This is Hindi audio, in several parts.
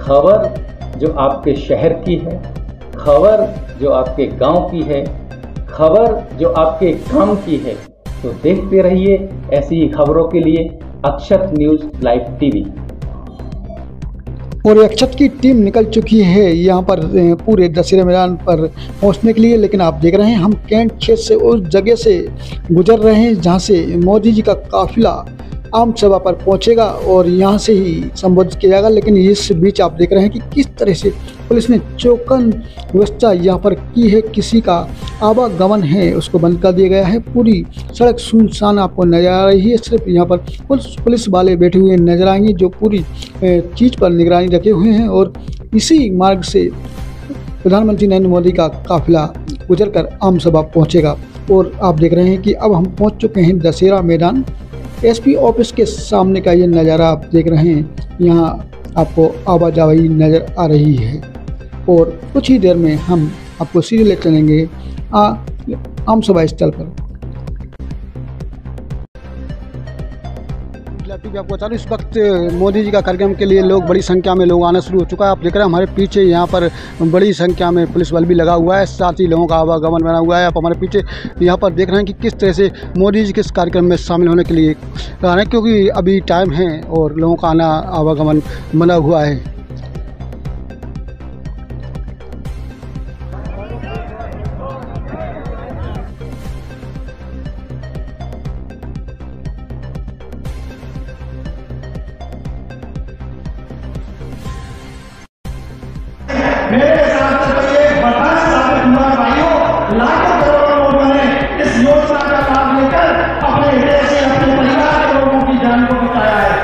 खबर जो आपके शहर की है, खबर जो आपके गांव की है, खबर जो आपके काम की है। तो देखते रहिए ऐसी ही खबरों के लिए अक्षत न्यूज़ लाइव टीवी। और अक्षत की टीम निकल चुकी है यहाँ पर पूरे दशहरे मैदान पर पहुँचने के लिए। लेकिन आप देख रहे हैं हम कैंट क्षेत्र से उस जगह से गुजर रहे हैं जहाँ से मोदी जी का काफिला आम सभा पर पहुंचेगा और यहाँ से ही संबोधित किया जाएगा। लेकिन इस बीच आप देख रहे हैं कि किस तरह से पुलिस ने चौकन व्यवस्था यहाँ पर की है। किसी का आवागमन है उसको बंद कर दिया गया है। पूरी सड़क सुनसान आपको नजर आ रही है। सिर्फ यहाँ पर पुलिस वाले बैठे हुए नजर आएंगे जो पूरी चीज़ पर निगरानी रखे हुए हैं। और इसी मार्ग से प्रधानमंत्री नरेंद्र मोदी का काफिला गुजर कर आम सभा पहुँचेगा। और आप देख रहे हैं कि अब हम पहुँच चुके हैं दशहरा मैदान। एसपी ऑफिस के सामने का ये नज़ारा आप देख रहे हैं। यहाँ आपको आवाजाही नज़र आ रही है और कुछ ही देर में हम आपको सीधे ले चलेंगे आम सभा स्थल पर। आपको बता दूं इस वक्त मोदी जी का कार्यक्रम के लिए बड़ी संख्या में लोग आना शुरू हो चुका है। आप देख रहे हैं हमारे पीछे यहाँ पर बड़ी संख्या में पुलिस बल भी लगा हुआ है, साथ ही लोगों का आवागमन बना हुआ है। आप हमारे पीछे यहाँ पर देख रहे हैं कि किस तरह से मोदी जी किस कार्यक्रम में शामिल होने के लिए आ रहे हैं, क्योंकि अभी टाइम है और लोगों का आना आवागमन बना हुआ है। मेरे हिसाब से तो ये बर्दाश्त साबित हुआ भाइयों। लाखों करोड़ों लोगों ने इस योजना का लाभ लेकर अपने हृदय से अपने परिवार के लोगों की जान को बचाया है।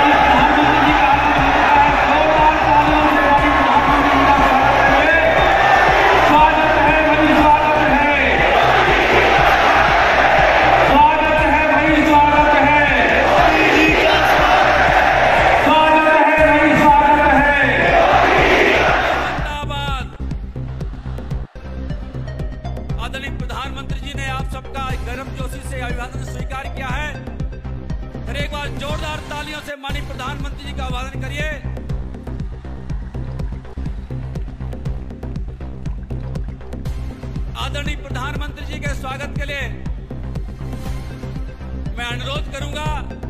आदरणीय प्रधानमंत्री जी ने आप सबका गर्मजोशी से अभिवादन स्वीकार किया है। फिर एक बार जोरदार तालियों से माननीय प्रधानमंत्री जी का अभिवादन करिए। आदरणीय प्रधानमंत्री जी के स्वागत के लिए मैं अनुरोध करूंगा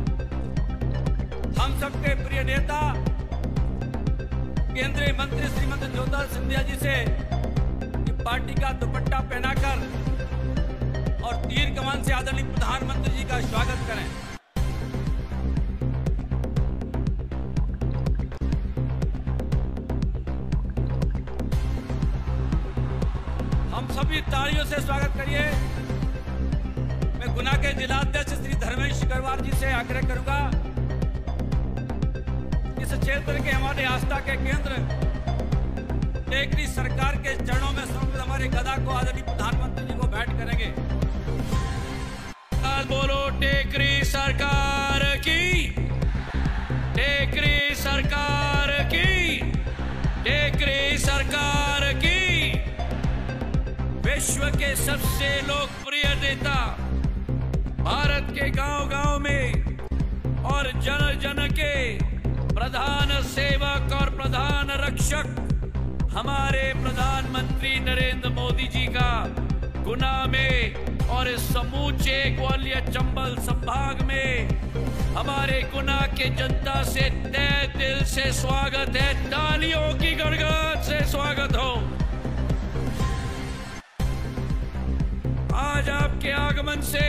हम सबके प्रिय नेता केंद्रीय मंत्री श्रीमती ज्योतिरादित्य सिंधिया जी से पार्टी का दुपट्टा पहनाकर और तीर कमान से आदरणीय प्रधानमंत्री जी का स्वागत करें। हम सभी तालियों से स्वागत करिए। मैं गुना के जिलाध्यक्ष श्री धर्मेश गरवार जी से आग्रह करूंगा इस क्षेत्र के हमारे आस्था के केंद्र टेकरी सरकार के चरणों में समर्पित हमारे गदा को आदरणीय प्रधानमंत्री जी को भेंट करेंगे। बोलो टेकरी सरकार की, टेकरी सरकार की, टेकरी सरकार की। विश्व के सबसे लोकप्रिय नेता, भारत के गांव-गांव में और जन जन के प्रधान सेवक और प्रधान रक्षक हमारे प्रधानमंत्री नरेंद्र मोदी जी का गुना में और इस समूचे ग्वालियर चंबल संभाग में हमारे गुना के जनता से तहे दिल से स्वागत है। तालियों की गड़गड़ाहट से स्वागत हो। आज आपके आगमन से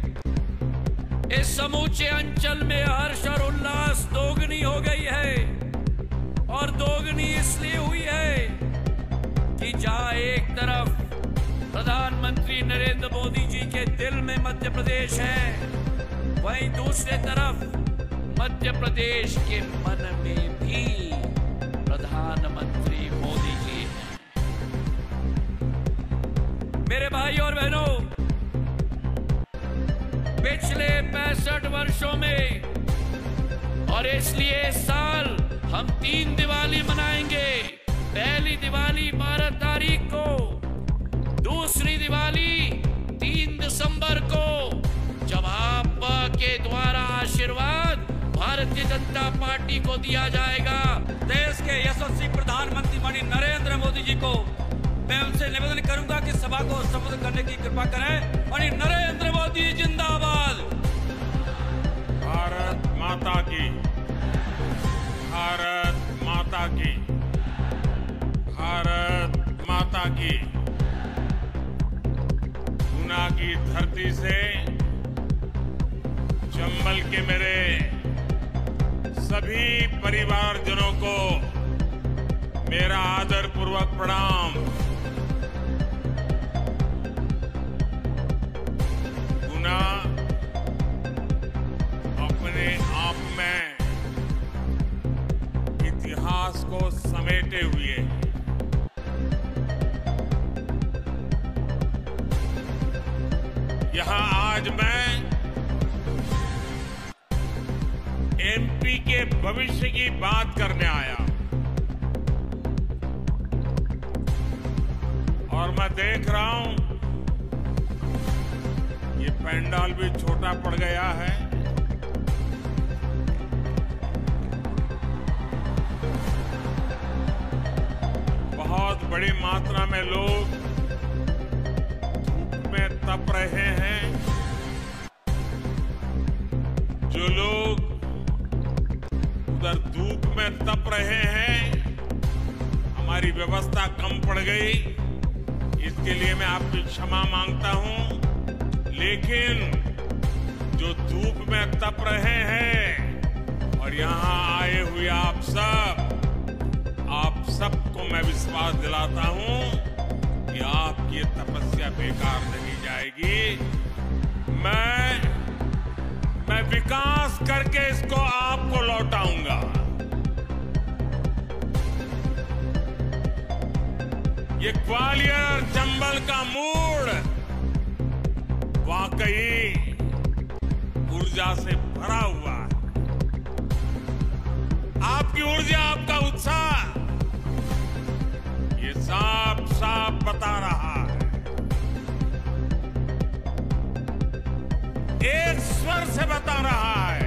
इस समूचे अंचल में हर्ष और उल्लास दोगुनी हो गई है और दोगुनी इसलिए हुई है कि जहां एक तरफ प्रधानमंत्री नरेंद्र मोदी जी के दिल में मध्य प्रदेश है, वहीं दूसरे तरफ मध्य प्रदेश के मन में भी प्रधानमंत्री मोदी जी हैं। मेरे भाई और बहनों, पिछले 65 वर्षों में और इसलिए इस साल हम 3 दिवाली मनाएंगे। पहली दिवाली 12 तारीख को, दूसरी दिवाली 3 दिसंबर को, जब आपके द्वारा आशीर्वाद भारतीय जनता पार्टी को दिया जाएगा। देश के यशस्वी को मैं उनसे निवेदन करूंगा कि सभा को संबोधित करने की कृपा करें। और नरेंद्र मोदी जिंदाबाद। भारत माता की, भारत माता की, भारत माता की। गुना की धरती से चंबल के मेरे सभी परिवारजनों को मेरा आदरपूर्वक प्रणाम। गुना अपने आप में इतिहास को समेटे हुए यहां आज मैं एमपी के भविष्य की बात करने आया और मैं देख रहा हूं ये पंडाल भी छोटा पड़ गया है। बहुत बड़ी मात्रा में लोग धूप में तप रहे हैं। जो लोग उधर धूप में तप रहे हैं, हमारी व्यवस्था कम पड़ गई, इसके लिए मैं आपकी क्षमा मांगता हूं। लेकिन जो धूप में तप रहे हैं और यहां आए हुए आप सबको मैं विश्वास दिलाता हूं कि आपकी तपस्या बेकार नहीं जाएगी। मैं विकास करके इसको आपको लौटाऊंगा। ये ग्वालियर चंबल का मूड वाकई ऊर्जा से भरा हुआ है। आपकी ऊर्जा, आपका उत्साह ये साफ साफ बता रहा है। एक स्वर से बता रहा है,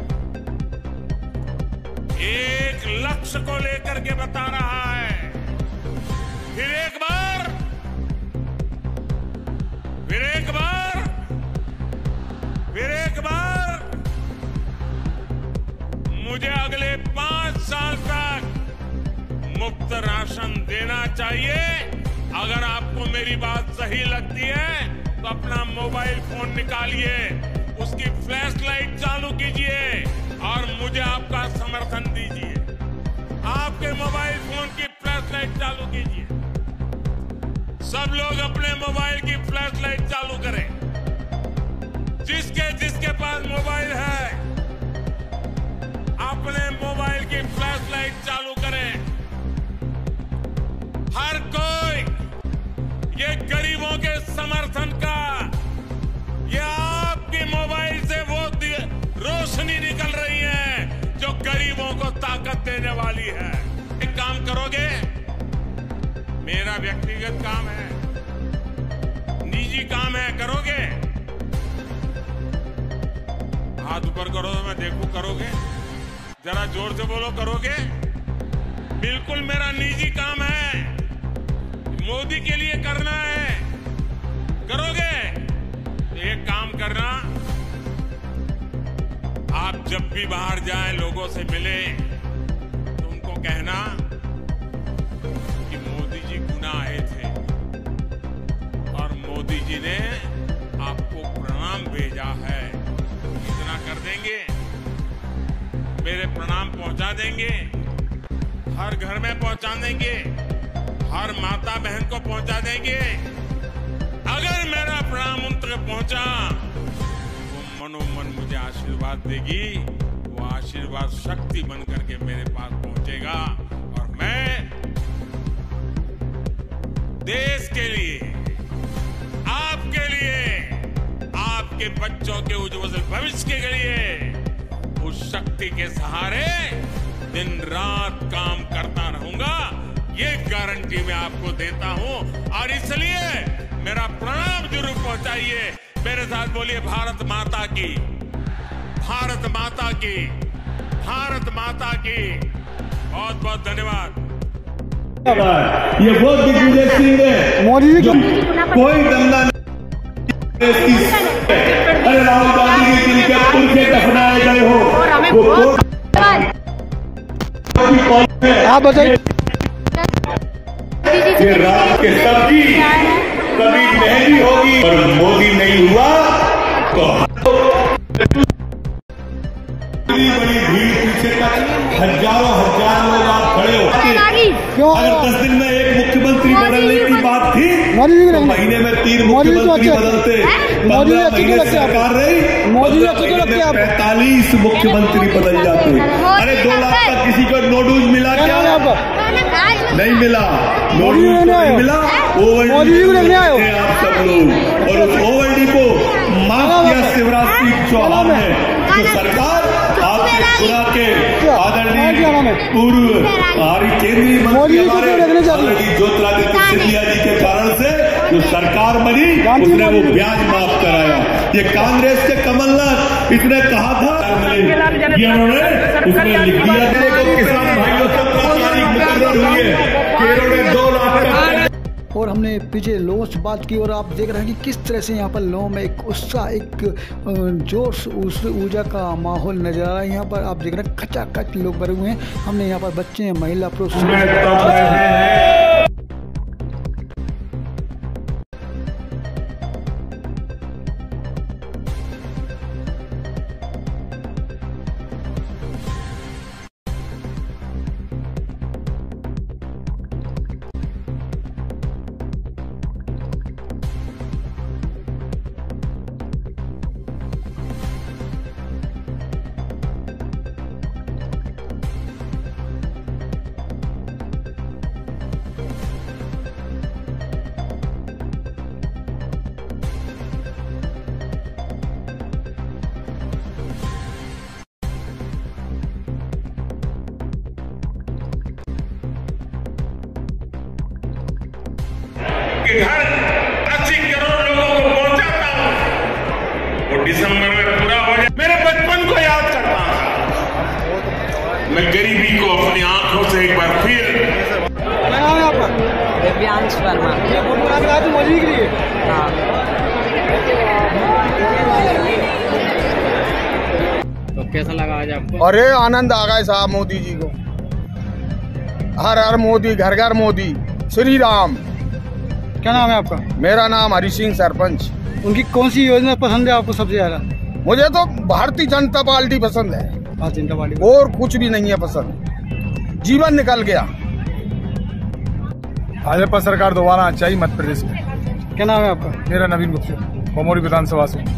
एक लक्ष्य को लेकर के बता रहा है। फिर एक बार, फिर एक बार, फिर एक बार मुझे अगले 5 साल तक मुफ्त राशन देना चाहिए। अगर आपको मेरी बात सही लगती है तो अपना मोबाइल फोन निकालिए, उसकी फ्लैश लाइट चालू कीजिए और मुझे आपका समर्थन दीजिए। आपके मोबाइल फोन की फ्लैश लाइट चालू कीजिए। सब लोग अपने मोबाइल की फ्लैश लाइट चालू करें। जिसके पास मोबाइल है अपने मोबाइल की फ्लैश लाइट चालू करें। हर कोई ये गरीबों के समर्थन का, ये आपकी मोबाइल से वो रोशनी निकल रही है जो गरीबों को ताकत देने वाली है। एक काम करोगे, मेरा व्यक्तिगत काम है, निजी काम है, करोगे? हाथ ऊपर करो तो मैं देखूं, करोगे? जरा जोर से बोलो, करोगे? बिल्कुल मेरा निजी काम है, मोदी के लिए करना है, करोगे? एक काम करना, आप जब भी बाहर जाएं, लोगों से मिले तो उनको कहना कि मोदी जी गुना आए थे और मोदी जी ने आपको प्रणाम भेजा है। इतना कर देंगे, मेरे प्रणाम पहुंचा देंगे, हर घर में पहुंचा देंगे, हर माता बहन को पहुंचा देंगे। अगर मेरा प्रणाम उन तक पहुंचा, वो मनोमन मुझे आशीर्वाद देगी, वो आशीर्वाद शक्ति बन करके मेरे पास पहुंचेगा और मैं देश के लिए, आपके लिए, आपके बच्चों के उज्जवल भविष्य के लिए उस शक्ति के सहारे दिन रात काम करता रहूंगा। ये गारंटी मैं आपको देता हूं और इसलिए मेरा प्रणाम जरूर पहुंचाइए। मेरे साथ बोलिए, भारत माता की, भारत माता की, भारत माता की। बहुत बहुत धन्यवाद। ये वो दिग्विजय सिंह है मोदी जी जो कोई दंगा नहीं। अरे राहुल गांधी के दिल के पुरखे दफनाए गए हो वो आप बताइए। ये रात के सबकी कभी नहीं होगी और मोदी नहीं हुआ तो बड़ी भीड़ पीछे तक हजारों हजार लोग आप खड़े हो। अगर 10 दिन में एक मुख्यमंत्री बदलने की बात थी तो महीने में 3 मुख्यमंत्री बदलते। 15 महीने सरकार रही, मोदी जी 45 मुख्यमंत्री बदल जाते। अरे 2 लाख का किसी को नोडूज मिला क्या? नहीं मिला, नोडूज नहीं मिला। ओवरडी आप सब लोग, और उस ओवरडी को माफ किया शिवराज सिंह चौहान ने। जो सरकार आपके खुदा के आदरणीय पूर्व केंद्रीय मंत्री हमारे ज्योतिरादित्य सिंधिया जी के कारण से जो सरकार बनी उसने वो ब्याज माफ कराया। ये कांग्रेस के कमलनाथ इसने कहा था, ये उन्होंने उसमें लिख दिया कि किसान भाइयों से 5 तारीख मुकर्रर हुई है कि इन्होंने 2 लाख का। और हमने पीछे लोगों से बात की और आप देख रहे हैं कि किस तरह से यहाँ पर लोगों में एक उत्साह, एक जोश, उस ऊर्जा का माहौल नजर आ रहा है। यहाँ पर आप देख रहे हैं खचाखच लोग भरे हुए हैं। हमने यहाँ पर बच्चे, महिला, पुरुष कि घर 80 करोड़ लोगों को पहुंचाता हूं, वो दिसंबर में पूरा हो जाए। मेरे बचपन को याद करता हूं, मैं गरीबी को अपनी आंखों से एक बार फिर। दिव्यांश वर्मा। मोदी के लिए तो कैसा लगा आज आपको? अरे आनंद आ गए साहब मोदी जी को। हर हर मोदी, घर घर मोदी, श्री राम। क्या नाम है आपका? मेरा नाम हरि सिंह, सरपंच। उनकी कौन सी योजना पसंद है आपको सबसे ज्यादा? मुझे तो भारतीय जनता पार्टी पसंद है, भारतीय जनता पार्टी, और कुछ भी नहीं है पसंद। जीवन निकल गया। भाजपा सरकार दोबारा चाहिए मध्य प्रदेश में। क्या नाम है आपका? मेरा नवीन गुप्ता, बमोरी विधानसभा से।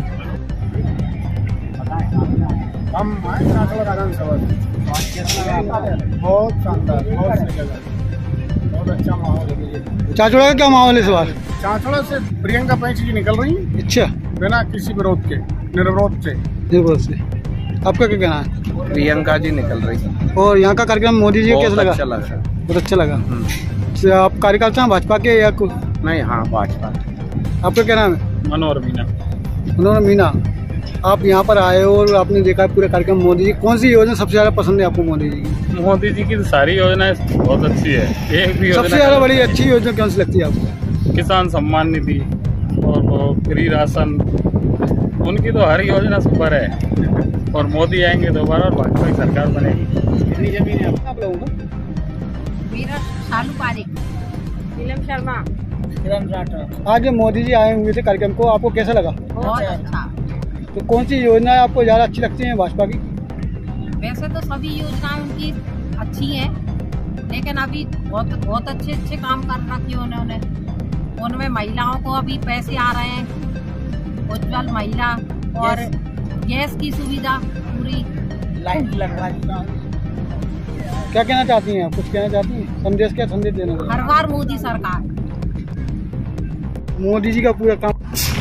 बहुत शानदार, बहुत अच्छा माहौल है। चाचोड़ा का क्या माहौल है इस बार? चाचोड़ा से प्रियंका पैंची जी निकल रही है। अच्छा, बिना किसी विरोध के, निर्विरोध से। निर्विरोध से। आपका क्या कहना है? प्रियंका जी निकल रही है। और यहाँ का कार्यक्रम मोदी जी कैसा लगा? अच्छा लगा। बहुत अच्छा लगा। आप कार्यकर्ता हैं भाजपा के या कुछ? नहीं, हाँ भाजपा। आपका क्या नाम है? मनोहर मीना। मनोहर मीना, आप यहाँ पर आए हो और आपने देखा पूरा कार्यक्रम। मोदी जी कौन सी योजना सबसे ज्यादा पसंद है आपको? मोदी जी की? मोदी जी की तो सारी योजनाएं बहुत अच्छी है। एक भी सबसे ज्यादा बड़ी अच्छी योजना कौन सी लगती है आपको? किसान सम्मान निधि और वो फ्री राशन, उनकी तो हर योजना सुपर है। और मोदी आएंगे दोबारा और भाजपा की सरकार बनेगी। कितनी जमीन है आप लोगों को? मेरा शालू पारिक, नीलम शर्मा। आज मोदी जी आए हुए थे कार्यक्रम को, आपको कैसा लगा? बहुत अच्छा। तो कौन सी योजनाएं आपको ज्यादा अच्छी लगती हैं भाजपा की? वैसे तो सभी योजनाएं उनकी अच्छी हैं, लेकिन अभी बहुत अच्छे काम कर रखे उन्होंने। उनमें महिलाओं को अभी पैसे आ रहे हैं, उज्ज्वल महिला, और गैस की सुविधा पूरी, लाइट लगवा। क्या कहना चाहती हैं आप? कुछ कहना चाहती हैं? संदेश, क्या संदेश देना? हर बार मोदी सरकार। मोदी जी का पूरा काम।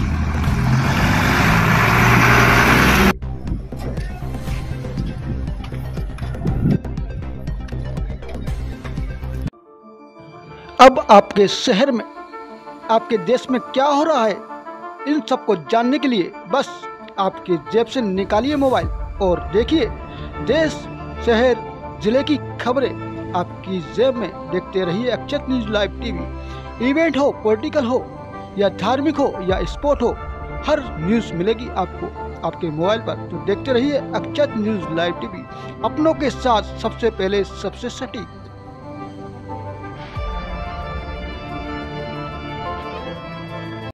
अब आपके शहर में, आपके देश में क्या हो रहा है, इन सबको जानने के लिए बस आपके जेब से निकालिए मोबाइल और देखिए देश, शहर, जिले की खबरें आपकी जेब में। देखते रहिए Akshat news live TV. Event हो, पॉलिटिकल हो या धार्मिक हो या स्पोर्ट हो, हर न्यूज़ मिलेगी आपको आपके मोबाइल पर। तो देखते रहिए अक्षत न्यूज़ लाइव टीवी, अपनों के साथ सबसे पहले सबसे सटीक।